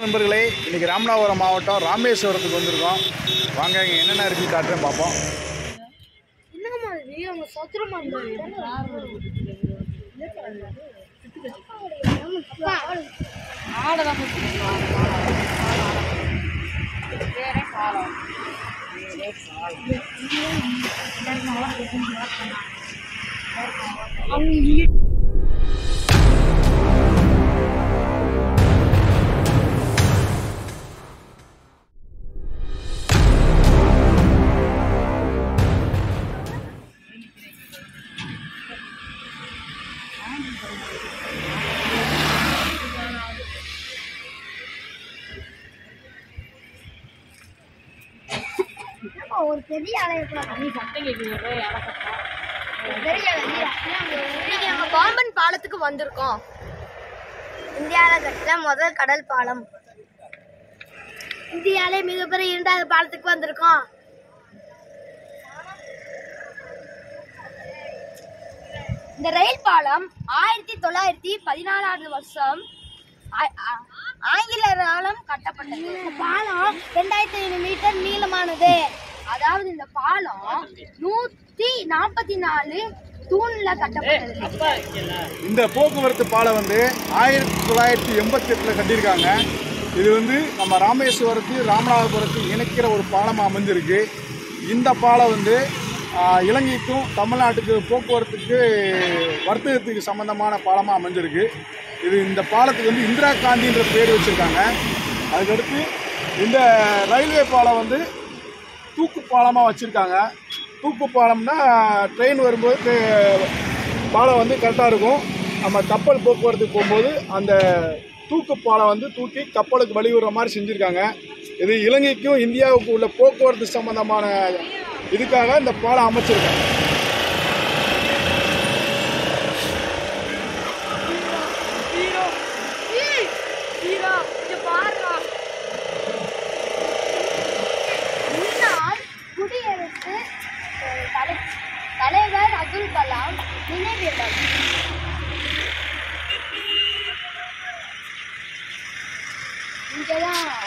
நண்பர்களே, இன்னைக்கு ராமநாதபுரம் மாவட்டம் ராமேஸ்வரத்துக்கு வந்திருக்கோம். வாங்க இங்கே என்னென்ன இருக்குன்னு காட்டுறேன், பார்ப்போம். ஒரு பெரிய பாம்பன் பாலத்துக்கு வந்திருக்கோம். இந்தியாவில் கட்டின முதல் கடல் பாலம். இந்தியாவிலே மிகப்பெரிய இரண்டாவது பாலத்துக்கு வந்திருக்கோம். இந்த ரயில் பாலம் 1914 வருஷம் ஆங்கிலேயராலும் கட்டப்பட்டது. இந்த பாலம் 2500 மீட்டர் நீளமானது. அதாவது இந்த பாலம் 144 தூண்ல கட்டப்பட்டது. இந்த போக்குவரத்து பாலம் வந்து 1988 கட்டியிருக்காங்க. இது வந்து நம்ம ராமேஸ்வரத்து இணைக்கிற ஒரு பாலமாக அமைஞ்சிருக்கு. இந்த பாலம் வந்து இலங்கைக்கும் தமிழ்நாட்டுக்கு போக்குவரத்துக்கு வர்த்தகத்துக்கு சம்பந்தமான பாலமாக அமைஞ்சிருக்கு. இந்த பாலத்துக்கு வந்து இந்திரா காந்தின்ற பேர் வச்சுருக்காங்க. அதுக்கடுத்து இந்த ரயில்வே பாலம் வந்து தூக்கு பாலமாக வச்சுருக்காங்க. தூக்கு பாலம்னா ட்ரெயின் வரும்போது பாலம் வந்து கரெக்டாக இருக்கும். நம்ம கப்பல் போக்குவரத்துக்கு போகும்போது அந்த தூக்கு பாலம் வந்து தூக்கி கப்பலுக்கு வழிவிடுற மாதிரி செஞ்சுருக்காங்க. இது இலங்கைக்கும் இந்தியாவுக்கும் உள்ள போக்குவரத்து சம்பந்தமான இதுக்காக இந்த பாலம் அமைச்சிருக்காங்க. குடியரசு தலைவர் அப்துல் கலாம் நினைவிடம். இங்கதான்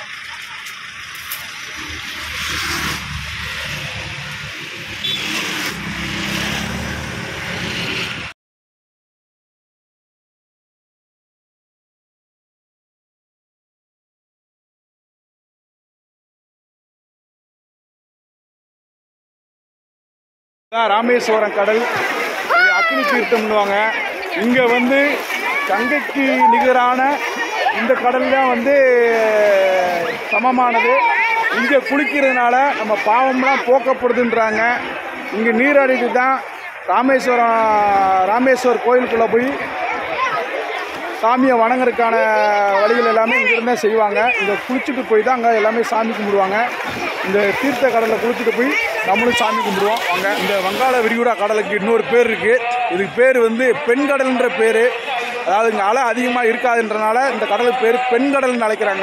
ராமேஸ்வரம் கடல் அக்னி தீர்த்தம்னுவாங்க. இங்கே வந்து கங்கைக்கு நிகரான இந்த கடல் தான் வந்து சமமானது. இங்கே குளிக்கிறதுனால நம்ம பாவம்லாம் போக்கப்படுதுன்றாங்க. இங்கே நீராடிட்டு தான் ராமேஸ்வரம் கோயிலுக்குள்ளே போய் சாமியை வணங்குறதுக்கான வழிகள் எல்லாமே இங்கிருந்து தான் செய்வாங்க. இங்கே குளிச்சுட்டு போய் தான் அங்கே எல்லாமே சாமி கும்பிடுவாங்க. இந்த தீர்த்த கடலில் குளிச்சுட்டு போய் நம்மளும் சாமி கும்பிடுவோம். வாங்க. இந்த வங்காள விரிகுடா கடலுக்கு இன்னொரு பேர் இருக்குது. இதுக்கு பேர் வந்து பெண்கடல்ன்ற பேர். அதாவது இங்கே அலை அதிகமாக இருக்காதுன்றனால இந்த கடலுக்கு பேர் பெண்கடல்னு அழைக்கிறாங்க.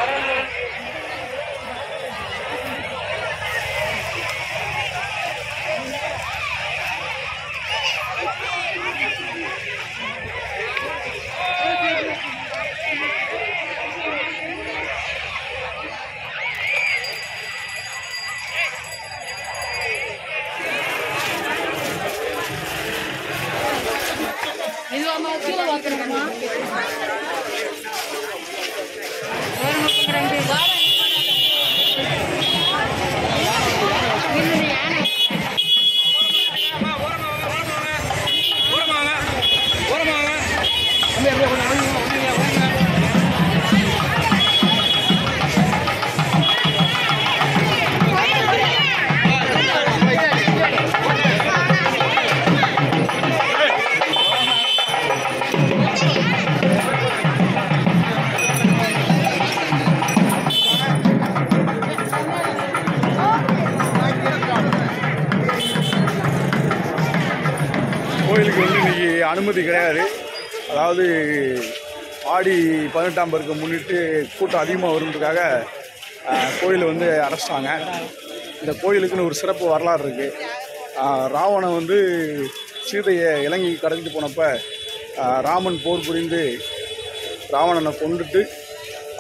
கோயிலுக்கு வந்து இன்றைக்கி அனுமதி கிடையாது. அதாவது ஆடி 18ஆம் பெருக்கை முன்னிட்டு கூட்டம் அதிகமாக வருன்றதுக்காக கோயிலை வந்து அடைச்சிட்டாங்க. இந்த கோயிலுக்குன்னு ஒரு சிறப்பு வரலாறு இருக்குது. ராவணன் வந்து சீதையை இலங்கைக்கு கடத்திட்டு போனப்போ ராமன் போர் புரிந்து ராவணனை கொண்டுட்டு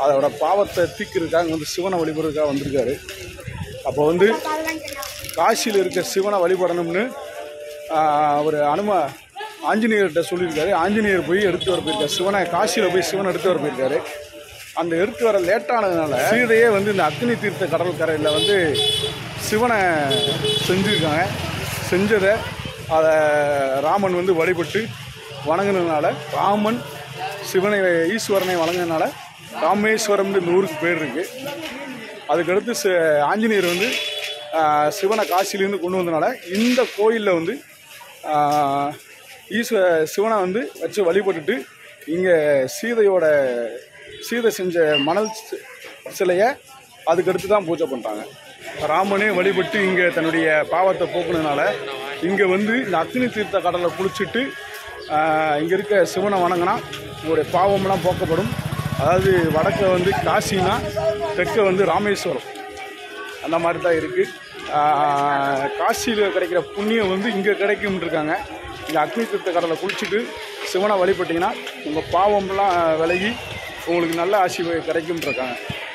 அதோட பாவத்தை தீக்கிறதுக்காக வந்து சிவனை வழிபடுறதுக்காக வந்திருக்காரு. அப்போ வந்து காசியில் இருக்க சிவனை வழிபடணும்னு ஒரு ஆஞ்சநேயர்கிட்ட சொல்லியிருக்காரு. ஆஞ்சநேயர் போய் எடுத்து வர போயிருக்காரு. சிவனை காசியில் போய் சிவனை எடுத்து வர போயிருக்காரு. அந்த எடுத்து வர லேட்டானதுனால சீதையே வந்து இந்த அக்னி தீர்த்த கடல் கரையில் வந்து சிவனை செஞ்சுருக்காங்க. செஞ்சதை அதை ராமன் வந்து வழிபட்டு வணங்கினதுனால, ராமன் சிவனை ஈஸ்வரனை வணங்கினதுனால ராமேஸ்வரம்னு இந்த ஊருக்கு பேர் இருக்குது. அதுக்கடுத்து ஆஞ்சநேயர் வந்து சிவனை காசிலேருந்து கொண்டு வந்தனால இந்த கோயிலில் வந்து சிவனை வந்து வச்சு வழிபட்டுட்டு இங்கே சீதை செஞ்ச மணல் சிலையை அதுக்கடுத்து தான் பூஜை பண்ணுறாங்க. ராமனே வழிபட்டு இங்கே தன்னுடைய பாவத்தை போக்குனதுனால இங்கே வந்து இந்த அக்னி தீர்த்த கடலில் குளிச்சுட்டு இங்கே இருக்க சிவனை வணங்கினா உங்களுடைய பாவம்லாம் போக்கப்படும். அதாவது வடக்க வந்து காசினா தெற்க வந்து ராமேஸ்வரம், அந்த மாதிரி தான் இருக்குது. காசியில் கிடைக்கிற புண்ணியம் வந்து இங்கே கிடைக்கும்னு இருக்காங்க. இங்கே அக்னி தீர்த்த கடலில் குளிச்சுட்டு சிவனை வழிபட்டிங்கன்னா உங்கள் பாவம்லாம் விலகி உங்களுக்கு நல்ல ஆசி கிடைக்கும்னு இருக்காங்க.